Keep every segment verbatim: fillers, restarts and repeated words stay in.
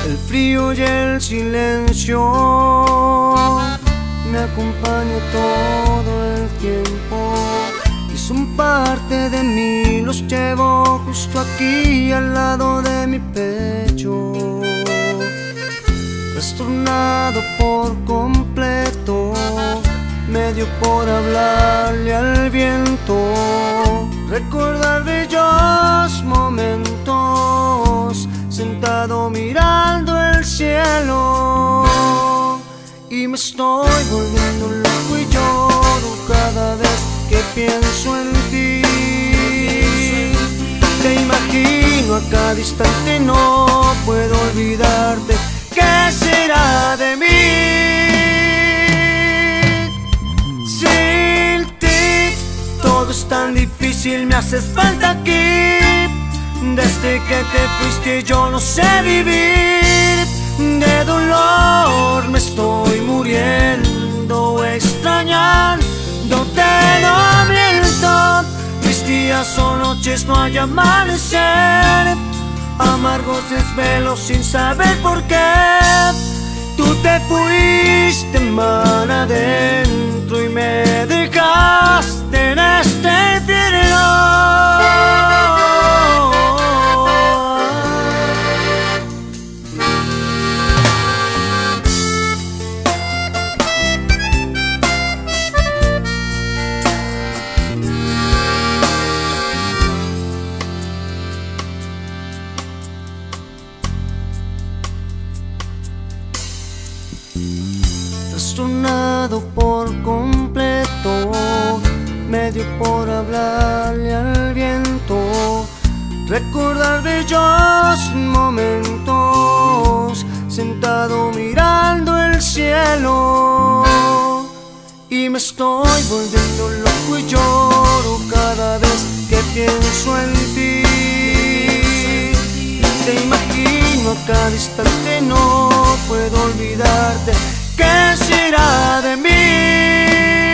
El frío y el silencio me acompañan todo el tiempo y son parte de mí. Los llevo justo aquí al lado de mi pecho, trastornado por completo, medio por hablarle al viento, recordar bellos momentos, sentado mirando el cielo. Y me estoy volviendo loco y lloro cada vez que pienso en ti. Te imagino a cada instante, no puedo olvidarte. ¿Qué será de mí? Sin ti todo es tan difícil, me haces falta aquí. Desde que te fuiste yo no sé vivir. De dolor me estoy muriendo, extrañándote, no miento. Mis días o noches no hay amanecer, amargos desvelos sin saber por qué. Tú te fuiste mar adentro y me dejaste en este infierno. Trastornado por completo, medio por hablarle al viento, recordar bellos momentos, sentado mirando el cielo. Y me estoy volviendo loco y lloro cada vez que pienso en ti. Te imagino a cada instante, no puedo olvidarte. ¿Qué será de mí?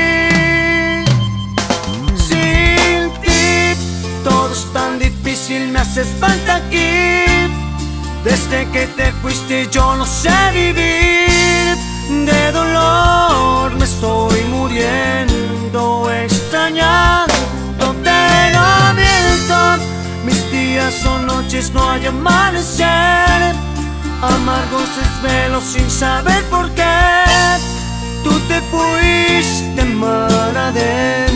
Sin ti todo es tan difícil, me haces falta aquí. Desde que te fuiste yo no sé vivir. De dolor me estoy muriendo, extrañándote, no miento. Mis días o noches no hay amanecer, amargos desvelos sin saber por qué. Tú te fuiste mar adentro